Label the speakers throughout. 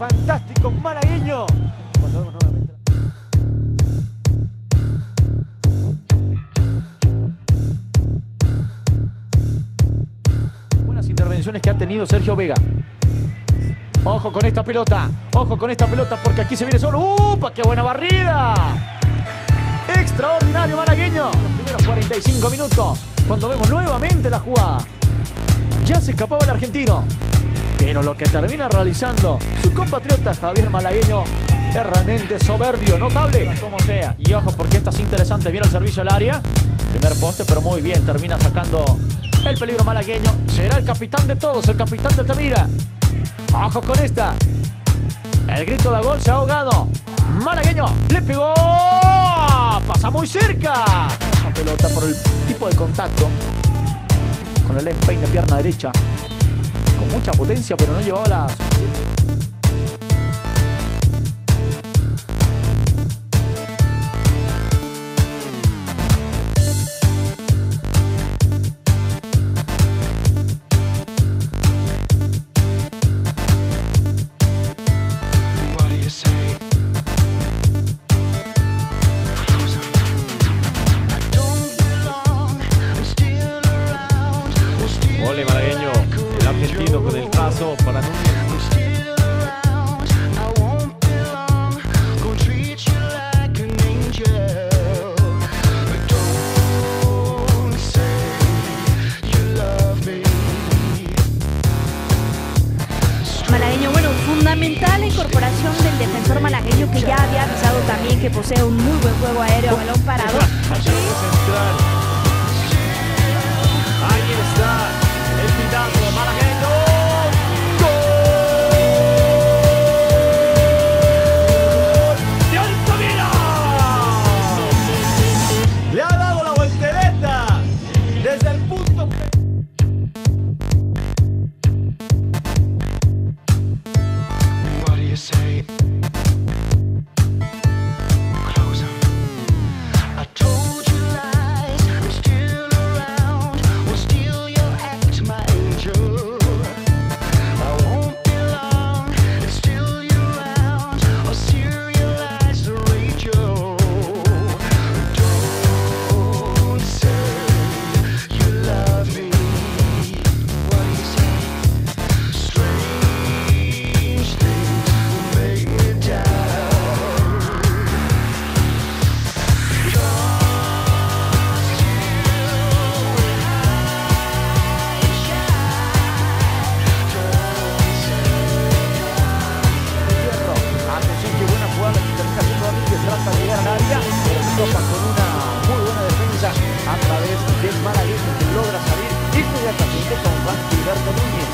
Speaker 1: fantástico malagueño. Cuando vemos nuevamente buenas intervenciones que ha tenido Sergio Vega. Ojo con esta pelota. Ojo con esta pelota porque aquí se viene solo. ¡Upa! ¡Qué buena barrida! Extraordinario malagueño. Los primeros 45 minutos. Cuando vemos nuevamente la jugada. Ya se escapaba el argentino. Pero lo que termina realizando su compatriota Javier Malagueño es realmente soberbio, notable. Como sea. Y ojo porque esta es interesante. Viene el servicio al área. Primer poste, pero muy bien. Termina sacando el peligro malagueño. Será el capitán de todos, el capitán de Altamira. Ojo con esta. El grito de gol se ha ahogado. Malagueño le pegó. Pasa muy cerca. Esa pelota por el tipo de contacto. Con el empeine de pierna derecha. Con mucha potencia, pero no llevaba las... Ole malagueño, el argentino con el paso para Núñez.
Speaker 2: Malagueño, bueno, fundamental la incorporación del defensor malagueño que ya había avisado también que posee un muy buen juego aéreo a balón parado.
Speaker 1: Ahí está el pitazo de malagueño. Le ha dado la voltereta desde el punto.
Speaker 3: What do you say? Close 'em. I told you lies. I'm still around. Will steal your act, my angel. I won't be long. It's still you round. I'll serialize the radio. Don't say you love me. What do you say? Strange things make me doubt.
Speaker 1: Atención, qué buena jugada que termina haciendo Rodríguez. Trata de llegar al área, pero se topa con una muy buena defensa a través del malagueño que logra salir inmediatamente con Juan Gilberto Núñez.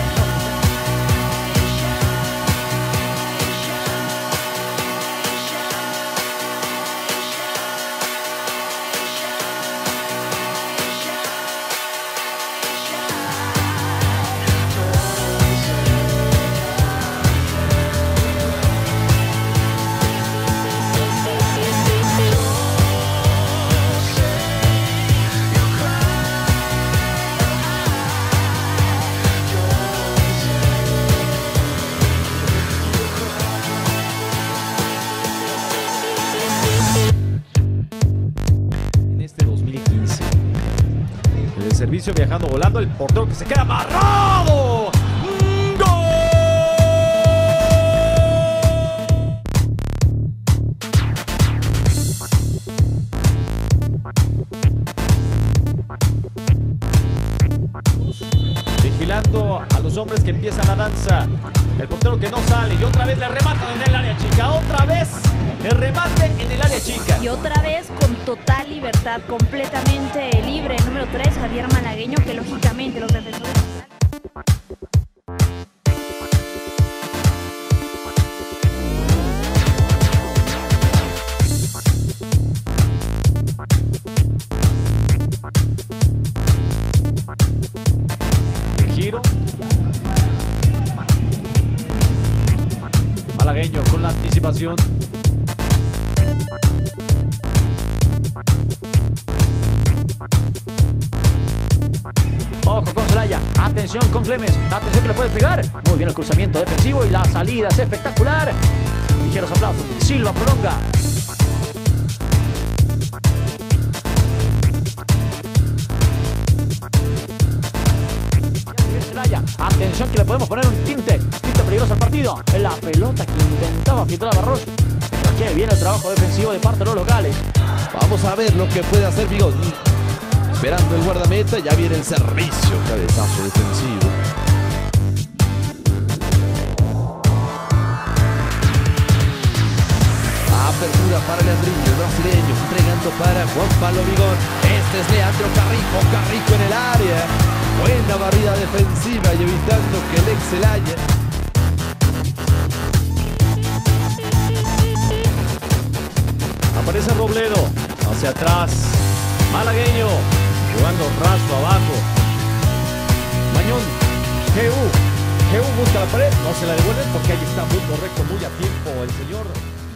Speaker 1: En este 2015, el servicio viajando, volando, el portero que se queda amarrado. ¡Gol! Vigilando a los hombres que empiezan la danza. El portero que no sale y otra vez le rematan en el área chica. Otra vez el remate en el área chica.
Speaker 2: Y otra vez con total libertad, completamente libre. El número 3, Javier Malagueño, que lógicamente los defensores...
Speaker 1: El giro. Malagueño con la anticipación. Ojo con Zelaya, atención con Clemens, atención que le puede pegar. Muy bien el cruzamiento defensivo y la salida es espectacular. Ligeros aplausos, Silva prolonga. Zelaya, atención que le podemos poner un tinte peligroso al partido. En la pelota que intentaba filtrar a Barros. Qué bien el trabajo defensivo de parte de los locales.
Speaker 4: Vamos a ver lo que puede hacer Bigoni. Esperando el guardameta, ya viene el servicio. Cabezazo defensivo. Apertura para Leandrinho, el brasileño, entregando para Juan Pablo Bigón. Este es Leandro Carrijo, Carrijo en el área. Buena barrida defensiva y evitando que el ex Zelaya.
Speaker 5: Aparece Robledo, hacia atrás, malagueño, jugando raso abajo. Mañón, GU busca la pared, no se la devuelven porque ahí está muy correcto, muy a tiempo el señor